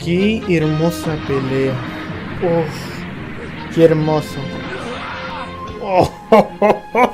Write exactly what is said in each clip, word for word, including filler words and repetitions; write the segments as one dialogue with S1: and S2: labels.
S1: Qué hermosa pelea. Oh, qué hermoso. Oh, oh, oh, oh.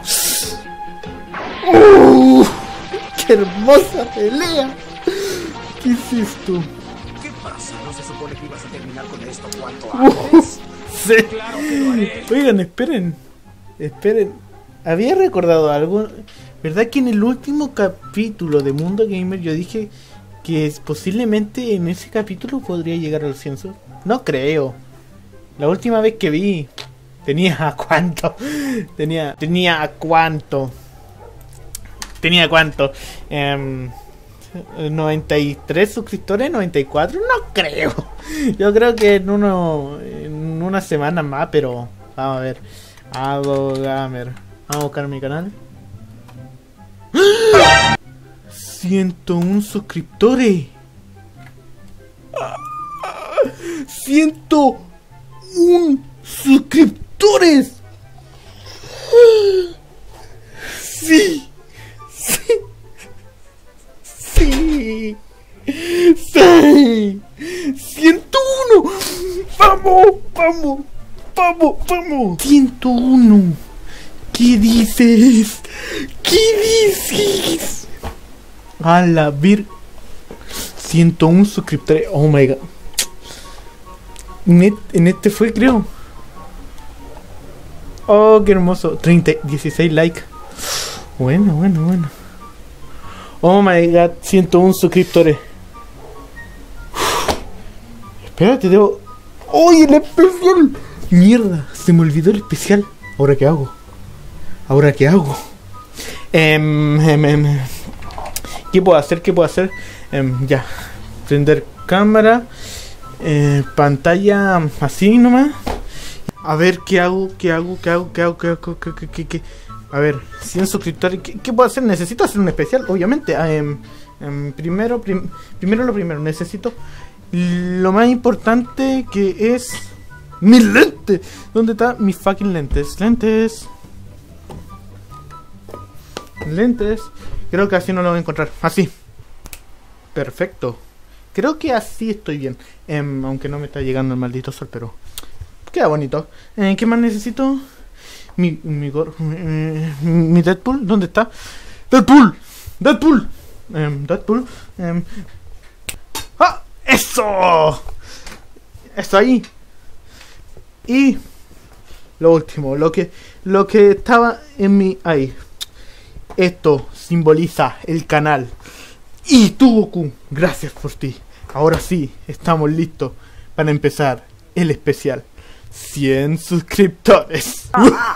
S1: Uh, qué hermosa pelea. ¿Qué hiciste?
S2: ¿Qué pasa? ¿No se supone que ibas a terminar con esto cuanto
S1: Uh,
S2: antes?
S1: sí.
S2: Claro que lo haré.
S1: Oigan, esperen. Esperen. Había recordado algo. ¿Verdad que en el último capítulo de Mundo Gamer yo dije que es posiblemente en ese capítulo podría llegar al cien subs? No creo. La última vez que vi tenía a cuánto. Tenía tenía a cuánto. Tenía a cuánto. Um, noventa y tres suscriptores, noventa y cuatro, no creo. Yo creo que en uno en una semana más, pero vamos a ver. Adogamer. Vamos a buscar mi canal. ciento uno suscriptores. ciento uno suscriptores. Sí. Sí. Sí. Sí. ciento uno. Vamos, vamos. Vamos, vamos. ciento uno. ¿Qué dices? ¿Qué dices? A la vir... ciento uno suscriptores. Oh my god. En, en este fue, creo. Oh, qué hermoso. treinta, dieciséis likes. Bueno, bueno, bueno. Oh my god, ciento uno suscriptores. Espérate, debo... ¡Oye, el especial! Mierda, se me olvidó el especial. ¿Ahora qué hago? ¿Ahora qué hago? Em, em, em, ¿Qué puedo hacer? ¿Qué puedo hacer? Em, ya. Prender cámara. Eh, pantalla así nomás. A ver qué hago, qué hago, qué hago, qué hago, qué hago, qué, qué, qué, qué. A ver, cien suscriptores. ¿Qué, qué puedo hacer? Necesito hacer un especial, obviamente. Em, em, primero, prim, primero lo primero. Necesito lo más importante, que es mis lentes. ¿Dónde están mis fucking lentes? Lentes. Lentes. Creo que así no lo voy a encontrar. Así. Perfecto. Creo que así estoy bien. Eh, aunque no me está llegando el maldito sol, pero queda bonito. Eh, ¿Qué más necesito? Mi, mi, mi, mi Deadpool. ¿Dónde está? Deadpool. Deadpool. Eh, Deadpool. Eh. ¡Ah! ¡Eso! Eso ahí. Y lo último, lo que lo que estaba en mi ahí. Esto simboliza el canal. Y tú, Goku, gracias por ti. Ahora sí, estamos listos para empezar el especial. cien suscriptores.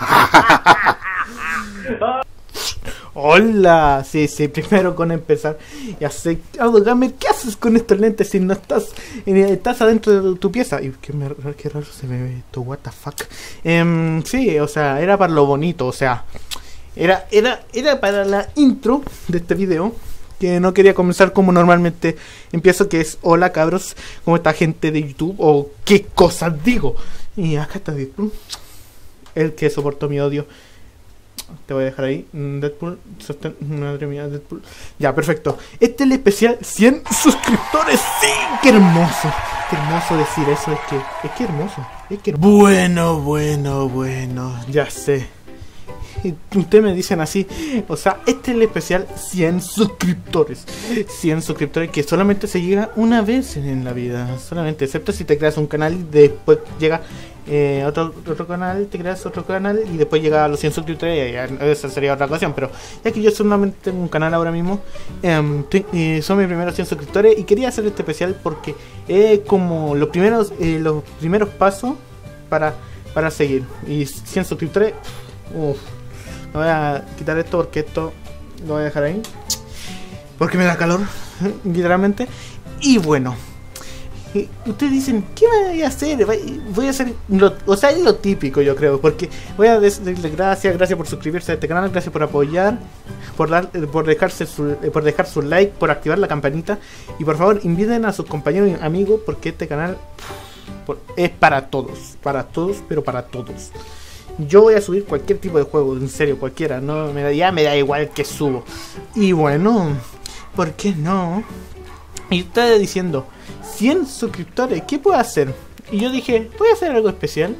S1: Hola, sí, sí, primero con empezar. Ya sé, Adogamer, ¿qué haces con estos lentes si no estás estás adentro de tu pieza? Y qué, me, qué raro se me ve esto, what the fuck. Um, sí, o sea, era para lo bonito, o sea, era, era, era para la intro de este video, que no quería comenzar como normalmente empiezo, que es hola cabros, ¿cómo está gente de YouTube? O qué cosas digo. Y acá está Deadpool, el que soportó mi odio. Te voy a dejar ahí. Deadpool. Madre mía, Deadpool. Ya, perfecto. Este es el especial cien suscriptores. ¡Sí! ¡Qué hermoso! Qué hermoso decir eso. Es que, es que hermoso. Es que hermoso. Bueno, bueno, bueno. Ya sé. Ustedes me dicen así. O sea, este es el especial cien suscriptores. cien suscriptores que solamente se llega una vez en la vida. Solamente, excepto si te creas un canal y después llega eh, otro, otro canal, te creas otro canal y después llega a los cien suscriptores. Y ya, esa sería otra ocasión. Pero ya que yo solamente tengo un canal ahora mismo, eh, te, eh, son mis primeros cien suscriptores. Y quería hacer este especial porque es como los primeros, eh, los primeros pasos para, para seguir. Y cien suscriptores. Uff. Voy a quitar esto porque esto lo voy a dejar ahí porque me da calor, literalmente. Y bueno, ustedes dicen, ¿qué voy a hacer? Voy a hacer lo, o sea, es lo típico, yo creo, porque voy a decirle gracias, gracias por suscribirse a este canal, gracias por apoyar, por dar, por dejarse su, por dejar su like, por activar la campanita, y por favor inviten a sus compañeros y amigos, porque este canal es para todos, para todos, pero para todos. Yo voy a subir cualquier tipo de juego, en serio, cualquiera, no me da, ya me da igual que subo. Y bueno, ¿por qué no? Y ustedes diciendo, cien suscriptores, ¿qué puedo hacer? Y yo dije, voy a hacer algo especial.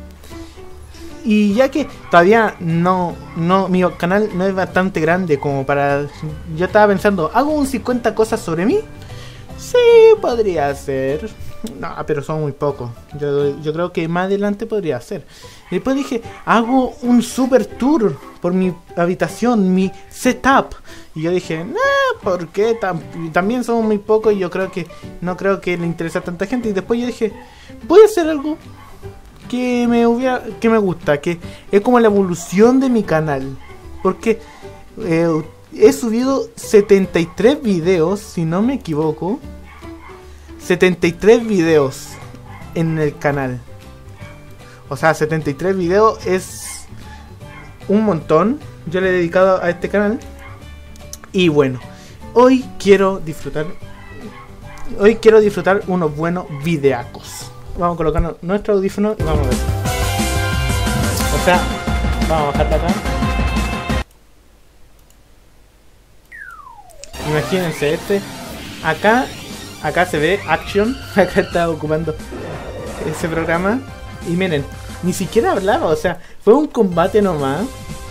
S1: Y ya que todavía no, no, mi canal no es bastante grande como para... Yo estaba pensando, ¿hago un cincuenta cosas sobre mí? Sí, podría ser. No, pero son muy pocos. Yo, yo creo que más adelante podría ser. Y después dije, hago un super tour por mi habitación, mi setup. Y yo dije, no, ¿por qué? Tam- también somos muy pocos y yo creo que no creo que le interese a tanta gente. Y después yo dije, voy a hacer algo que me hubiera, que me gusta, que es como la evolución de mi canal. Porque eh, he subido setenta y tres videos, si no me equivoco. setenta y tres videos en el canal. O sea, setenta y tres videos es un montón. Yo le he dedicado a este canal. Y bueno, hoy quiero disfrutar. Hoy quiero disfrutar unos buenos videacos. Vamos a colocar nuestro audífono y vamos a ver. O sea, vamos a bajar de acá. Imagínense este. Acá, acá se ve Action. Acá está ocupando ese programa. Y miren, ni siquiera hablaba. O sea, fue un combate nomás.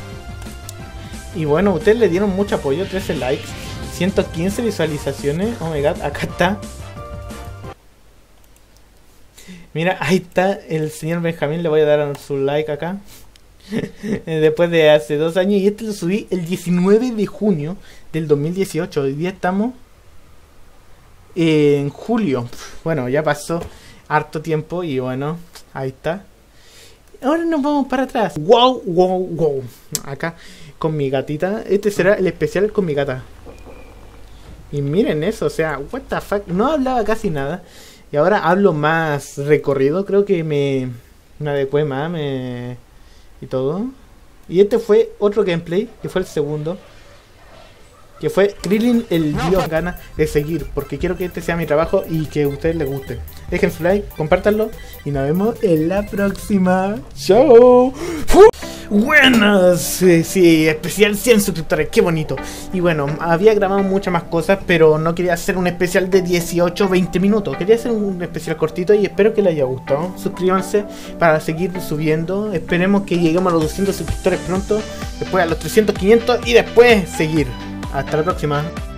S1: Y bueno, ustedes le dieron mucho apoyo. trece likes, ciento quince visualizaciones. Oh my god, acá está. Mira, ahí está el señor Benjamín. Le voy a dar su like acá. Después de hace dos años. Y este lo subí el diecinueve de junio del dos mil dieciocho. Hoy día estamos en julio. Bueno, ya pasó harto tiempo. Y bueno, ahí está. Ahora nos vamos para atrás. Wow, wow, wow. Acá con mi gatita. Este será el especial con mi gata. Y miren eso, o sea, what the fuck. No hablaba casi nada. Y ahora hablo más recorrido. Creo que me, me adecué más me, y todo. Y este fue otro gameplay, que fue el segundo. Que fue Krillin, el dios gana de seguir. Porque quiero que este sea mi trabajo y que a ustedes les guste. Dejen su like, compártanlo. Y nos vemos en la próxima. ¡Chao! Buenas, sí, sí, especial cien suscriptores, qué bonito. Y bueno, había grabado muchas más cosas, pero no quería hacer un especial de dieciocho veinte minutos. Quería hacer un especial cortito y espero que les haya gustado. Suscríbanse para seguir subiendo. Esperemos que lleguemos a los doscientos suscriptores pronto. Después a los trescientos, quinientos y después seguir. Hasta la próxima.